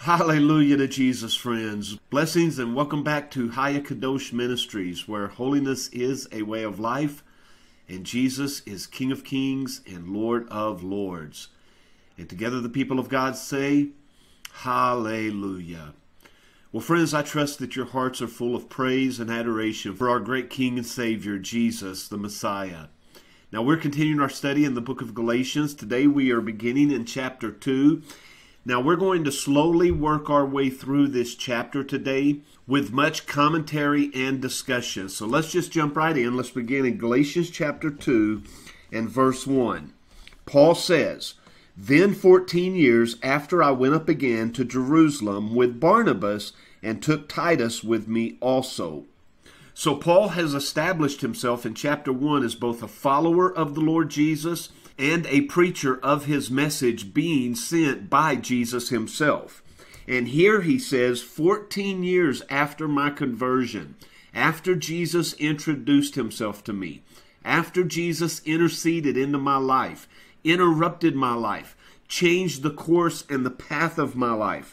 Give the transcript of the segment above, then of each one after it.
Hallelujah to Jesus, friends. Blessings and welcome back to Haya Kadosh Ministries, where holiness is a way of life and Jesus is King of Kings and Lord of Lords. And together the people of God say, Hallelujah. Well, friends, I trust that your hearts are full of praise and adoration for our great King and Savior, Jesus, the Messiah. Now, we're continuing our study in the book of Galatians. Today we are beginning in chapter 2. Now, we're going to slowly work our way through this chapter today with much commentary and discussion. So let's just jump right in. Let's begin in Galatians chapter 2 and verse 1. Paul says, "Then 14 years after I went up again to Jerusalem with Barnabas and took Titus with me also." So Paul has established himself in chapter 1 as both a follower of the Lord Jesus and a preacher of his message being sent by Jesus himself. And here he says, 14 years after my conversion, after Jesus introduced himself to me, after Jesus interceded into my life, interrupted my life, changed the course and the path of my life,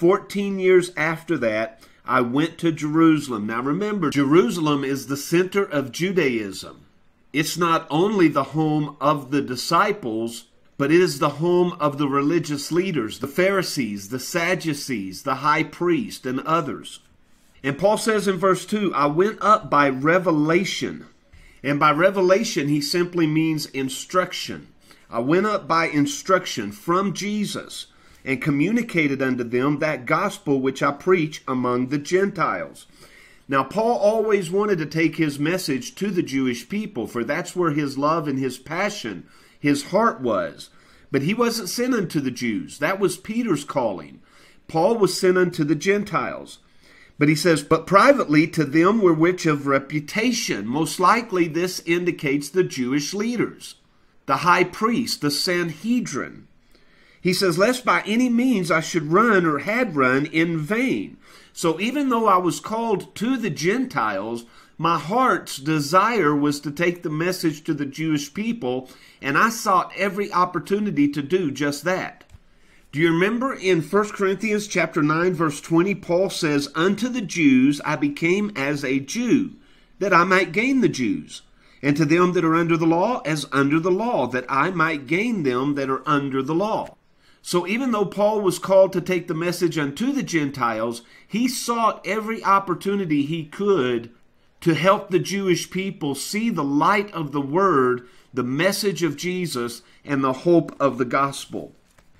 14 years after that, I went to Jerusalem. Now remember, Jerusalem is the center of Judaism. It's not only the home of the disciples, but it is the home of the religious leaders, the Pharisees, the Sadducees, the high priest, and others. And Paul says in verse 2, I went up by revelation. And by revelation, he simply means instruction. I went up by instruction from Jesus and communicated unto them that gospel which I preach among the Gentiles. Now, Paul always wanted to take his message to the Jewish people, for that's where his love and his passion, his heart was. But he wasn't sent unto the Jews. That was Peter's calling. Paul was sent unto the Gentiles. But he says, but privately to them were which of reputation. Most likely this indicates the Jewish leaders, the high priest, the Sanhedrin. He says, lest by any means I should run or had run in vain. So even though I was called to the Gentiles, my heart's desire was to take the message to the Jewish people, and I sought every opportunity to do just that. Do you remember in 1 Corinthians chapter 9, verse 20, Paul says, unto the Jews I became as a Jew, that I might gain the Jews, and to them that are under the law as under the law, that I might gain them that are under the law. So even though Paul was called to take the message unto the Gentiles, he sought every opportunity he could to help the Jewish people see the light of the Word, the message of Jesus, and the hope of the gospel.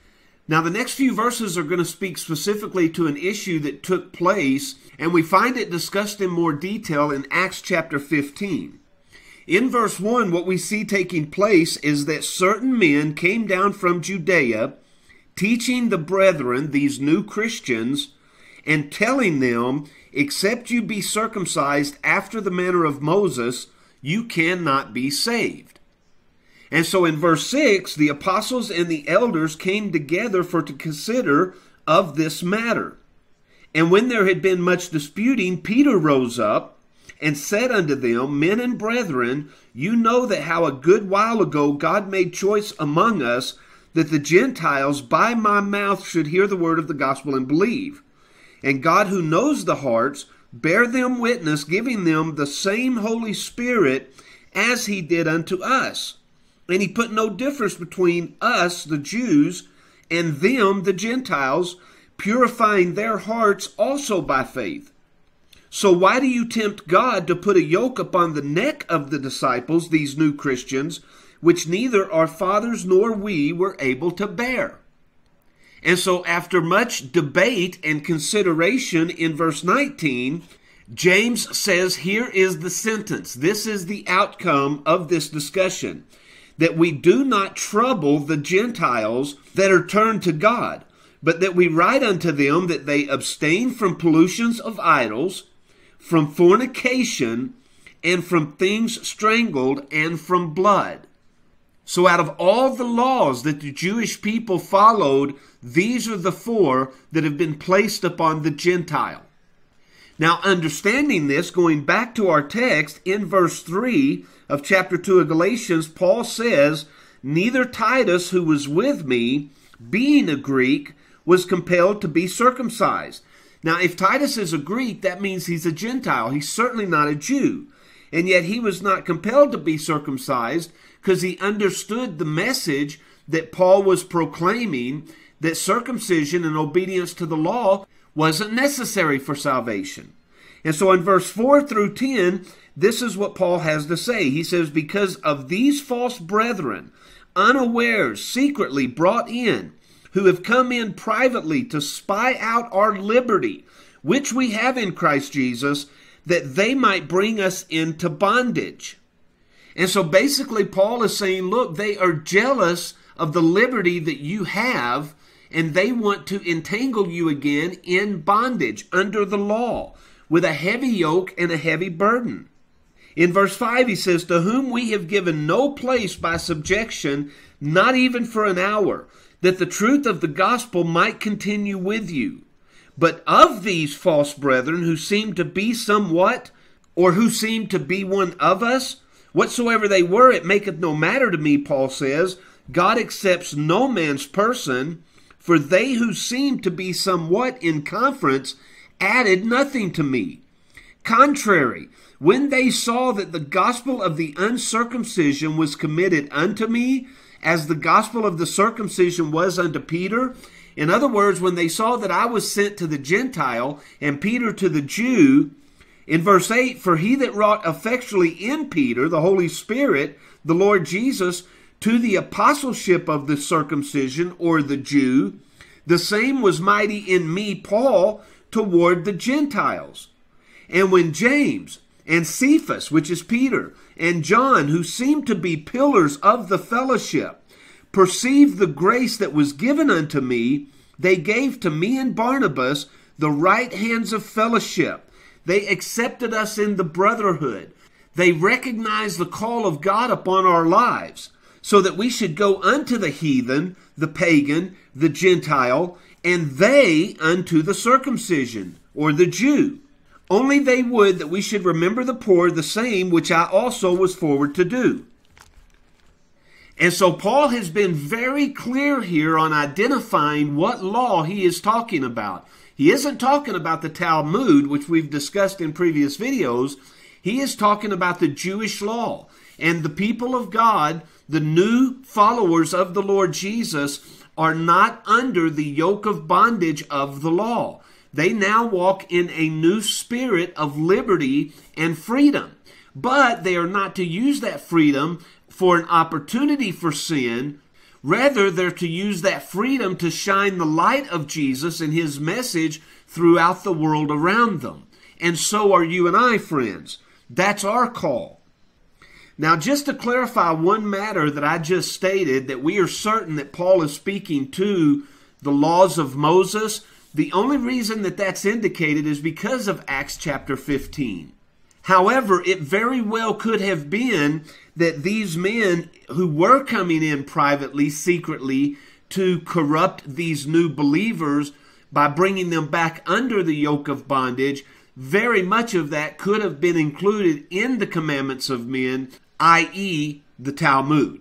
Now the next few verses are going to speak specifically to an issue that took place, and we find it discussed in more detail in Acts chapter 15. In verse 1, what we see taking place is that certain men came down from Judea, teaching the brethren, these new Christians, and telling them, except you be circumcised after the manner of Moses, you cannot be saved. And so in verse 6, the apostles and the elders came together for to consider of this matter. And when there had been much disputing, Peter rose up and said unto them, men and brethren, you know that how a good while ago God made choice among us, that the Gentiles by my mouth should hear the word of the gospel and believe. And God, who knows the hearts, bear them witness, giving them the same Holy Spirit as he did unto us. And he put no difference between us, the Jews, and them, the Gentiles, purifying their hearts also by faith. So why do you tempt God to put a yoke upon the neck of the disciples, these new Christians, which neither our fathers nor we were able to bear? And so after much debate and consideration in verse 19, James says, here is the sentence. This is the outcome of this discussion, that we do not trouble the Gentiles that are turned to God, but that we write unto them that they abstain from pollutions of idols, from fornication, and from things strangled, and from blood. So out of all the laws that the Jewish people followed, these are the four that have been placed upon the Gentile. Now, understanding this, going back to our text, in verse 3 of chapter 2 of Galatians, Paul says, neither Titus, who was with me, being a Greek, was compelled to be circumcised. Now, if Titus is a Greek, that means he's a Gentile. He's certainly not a Jew. And yet he was not compelled to be circumcised because he understood the message that Paul was proclaiming, that circumcision and obedience to the law wasn't necessary for salvation. And so in verse 4 through 10, this is what Paul has to say. He says, because of these false brethren, unawares, secretly brought in, who have come in privately to spy out our liberty, which we have in Christ Jesus, that they might bring us into bondage. And so basically Paul is saying, look, they are jealous of the liberty that you have, and they want to entangle you again in bondage under the law, with a heavy yoke and a heavy burden. In verse 5 he says, to whom we have given no place by subjection, not even for an hour, that the truth of the gospel might continue with you. But of these false brethren who seem to be somewhat, or who seem to be one of us, whatsoever they were, it maketh no matter to me, Paul says. God accepts no man's person, for they who seemed to be somewhat in conference added nothing to me. Contrary, when they saw that the gospel of the uncircumcision was committed unto me, as the gospel of the circumcision was unto Peter, in other words, when they saw that I was sent to the Gentile and Peter to the Jew, in verse 8, for he that wrought effectually in Peter, the Holy Spirit, the Lord Jesus, to the apostleship of the circumcision, or the Jew, the same was mighty in me, Paul, toward the Gentiles. And when James and Cephas, which is Peter, and John, who seemed to be pillars of the fellowship, perceived the grace that was given unto me, they gave to me and Barnabas the right hands of fellowship. They accepted us in the brotherhood. They recognized the call of God upon our lives, so that we should go unto the heathen, the pagan, the Gentile, and they unto the circumcision, or the Jew. Only they would that we should remember the poor, the same which I also was forward to do. And so Paul has been very clear here on identifying what law he is talking about. He isn't talking about the Talmud, which we've discussed in previous videos. He is talking about the Jewish law. And the people of God, the new followers of the Lord Jesus, are not under the yoke of bondage of the law. They now walk in a new spirit of liberty and freedom. But they are not to use that freedom for an opportunity for sin. Rather, they're to use that freedom to shine the light of Jesus and his message throughout the world around them. And so are you and I, friends. That's our call. Now, just to clarify one matter that I just stated, that we are certain that Paul is speaking to the laws of Moses, the only reason that that's indicated is because of Acts chapter 15. However, it very well could have been that these men who were coming in privately, secretly, to corrupt these new believers by bringing them back under the yoke of bondage, very much of that could have been included in the commandments of men, i.e. the Talmud.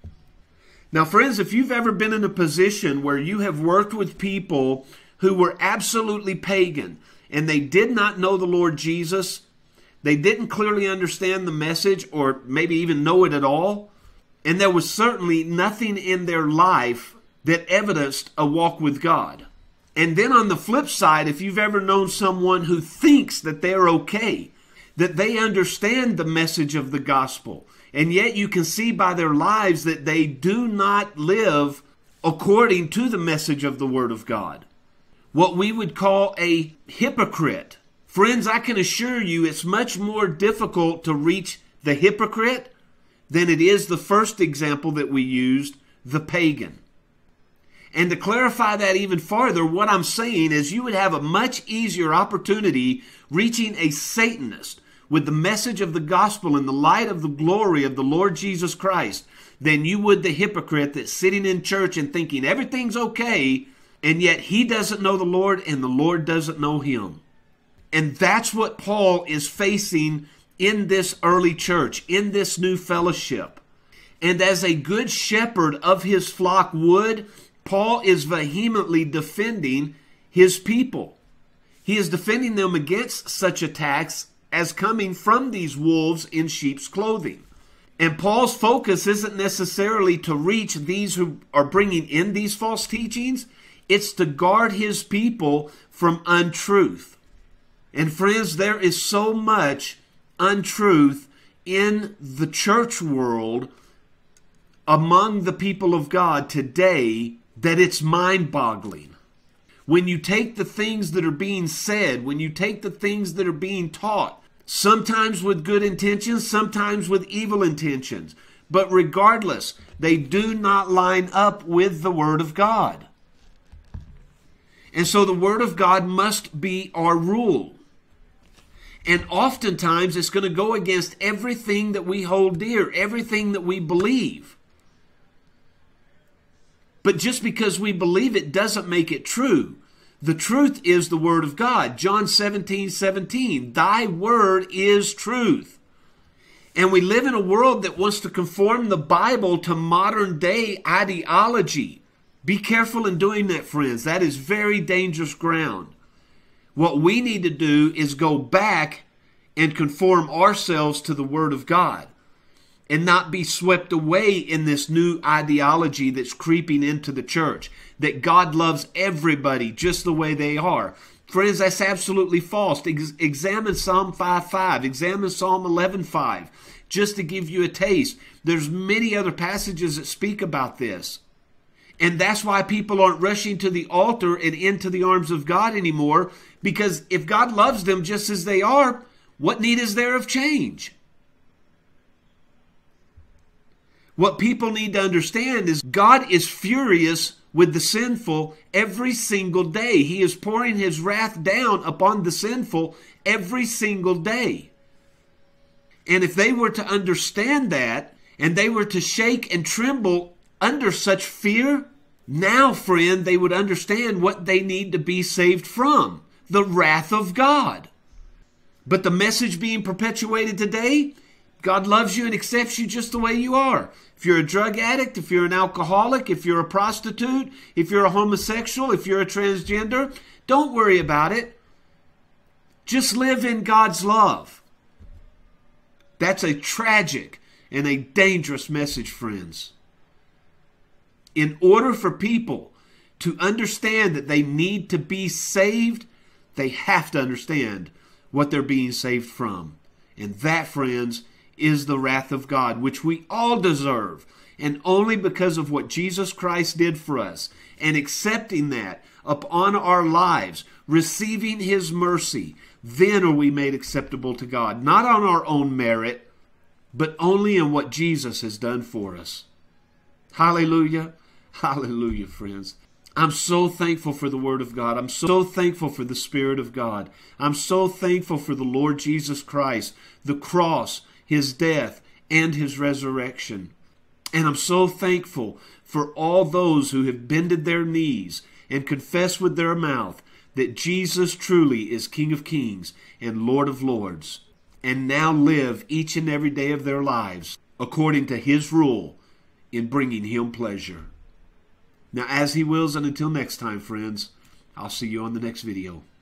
Now, friends, if you've ever been in a position where you have worked with people who were absolutely pagan and they did not know the Lord Jesus, they didn't clearly understand the message or maybe even know it at all, and there was certainly nothing in their life that evidenced a walk with God. And then on the flip side, if you've ever known someone who thinks that they're okay, that they understand the message of the gospel, and yet you can see by their lives that they do not live according to the message of the Word of God, what we would call a hypocrite. Friends, I can assure you it's much more difficult to reach the hypocrite than it is the first example that we used, the pagan. And to clarify that even farther, what I'm saying is you would have a much easier opportunity reaching a Satanist with the message of the gospel and the light of the glory of the Lord Jesus Christ than you would the hypocrite that's sitting in church and thinking everything's okay, and yet he doesn't know the Lord and the Lord doesn't know him. And that's what Paul is facing in this early church, in this new fellowship. And as a good shepherd of his flock would, Paul is vehemently defending his people. He is defending them against such attacks as coming from these wolves in sheep's clothing. And Paul's focus isn't necessarily to reach these who are bringing in these false teachings. It's to guard his people from untruth. And friends, there is so much untruth in the church world among the people of God today that it's mind-boggling. When you take the things that are being said, when you take the things that are being taught, sometimes with good intentions, sometimes with evil intentions, but regardless, they do not line up with the Word of God. And so the Word of God must be our rule. And oftentimes it's going to go against everything that we hold dear, everything that we believe. But just because we believe it doesn't make it true. The truth is the Word of God. John 17:17, thy word is truth. And we live in a world that wants to conform the Bible to modern day ideology. Be careful in doing that, friends. That is very dangerous ground. What we need to do is go back and conform ourselves to the Word of God and not be swept away in this new ideology that's creeping into the church, that God loves everybody just the way they are. Friends, that's absolutely false. Examine Psalm 5:5. Examine Psalm 11:5. Just to give you a taste. There's many other passages that speak about this. And that's why people aren't rushing to the altar and into the arms of God anymore, because if God loves them just as they are, what need is there of change? What people need to understand is God is furious with the sinful every single day. He is pouring his wrath down upon the sinful every single day. And if they were to understand that, and they were to shake and tremble under such fear, now, friend, they would understand what they need to be saved from: the wrath of God. But the message being perpetuated today, God loves you and accepts you just the way you are. If you're a drug addict, if you're an alcoholic, if you're a prostitute, if you're a homosexual, if you're a transgender, don't worry about it. Just live in God's love. That's a tragic and a dangerous message, friends. In order for people to understand that they need to be saved, they have to understand what they're being saved from. And that, friends, is the wrath of God, which we all deserve. And only because of what Jesus Christ did for us, and accepting that upon our lives, receiving his mercy, then are we made acceptable to God. Not on our own merit, but only in what Jesus has done for us. Hallelujah. Hallelujah, friends. I'm so thankful for the Word of God. I'm so thankful for the Spirit of God. I'm so thankful for the Lord Jesus Christ, the cross, his death, and his resurrection. And I'm so thankful for all those who have bended their knees and confessed with their mouth that Jesus truly is King of Kings and Lord of Lords, and now live each and every day of their lives according to his rule in bringing him pleasure. Now, as he wills, and until next time, friends, I'll see you on the next video.